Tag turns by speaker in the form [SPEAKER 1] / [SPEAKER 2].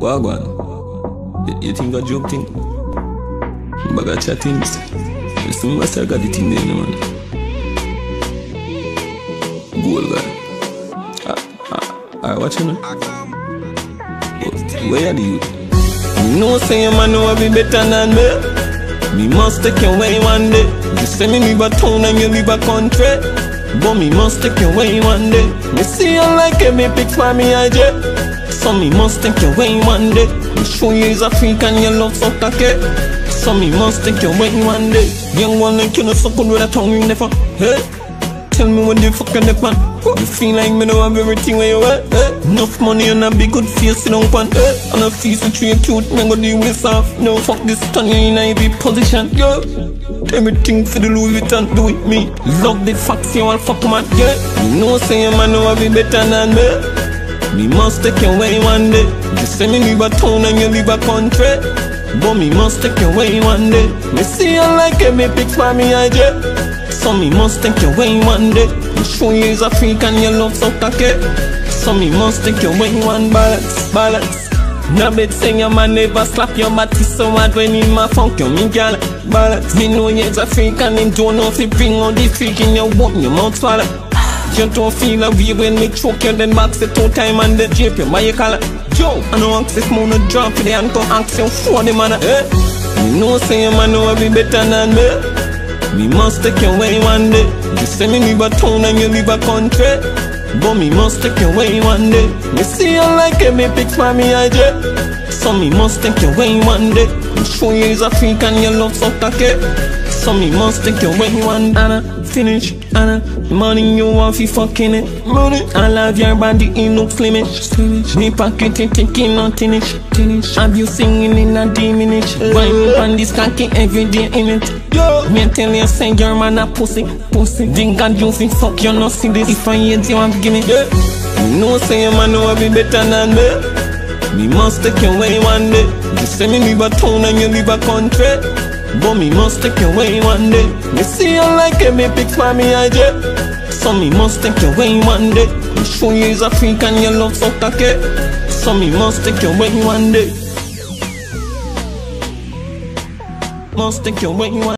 [SPEAKER 1] Wagwan. You think I joke thing? Bag of chattings. You see me still got the thing there, man. Goal guy. I watch you now. Where are you? You know say man know be better than me. Me must take your way one day. You say me live a town and you live a country, but me must take your way one day. Me see you like it, me pick for me IJ. So me must take your way one day. Me show you is African, you love so take. So me must take your way one day. Young one like you know so good with a tongue ring never. Hey, tell me when the fuck you man. You feel like me know have everything where you at. Hey, enough money and a big good face in on pan. Hey, and a face with you cute, me go the waist off. No fuck this turn you in a heavy position. Yo, everything for the Louis Vuitton do with me. Love the facts you all fuck man. Yeah, you know say man know I be better than me. Me must take your way one day. You say me live a town and you live a country, but me must take your way one day. Me see you like it, me pick for me IJ. So me must take your way one day. Me show you is African, you love so take. So me must take your way one balance, balance. No bet say your man never slap your body so hard when in my funk you me gal balance. Me know you is African and don't know if you bring on the freak in your womb, your mouth swallow. You don't feel a way when me choke you, then box it 2 times and the drape you. Why you call it? Joe, I know access more no drop for the and come ask you for the man. Eh? You know say man know I be better than me. Me must take your way one day. You say me live a town and you live a country, but me must take your way one day. Me see you like it, me pick for me IJ. So me must take your way one day. Me show you is African, you love so take. So me must take your way one day. Finish, money you want fi fucking it. Money, I love your body, it looks slimmage. Me pocket it, taking nothing it. Have you singing in a diminish? Wine on this cocky every day in it. Me tell you say your man a pussy. Think God you fi fuck you no see this. If I hate you want give me. You know say your man know I be better than me. Me must take your way one day. You say me live a town and you live a country, but me must take your way one day. Me see you like it, me pick for me IJ. So me must take your way one day. Me show you is African, you love so take. So me must take your way one day. Must take your way one day.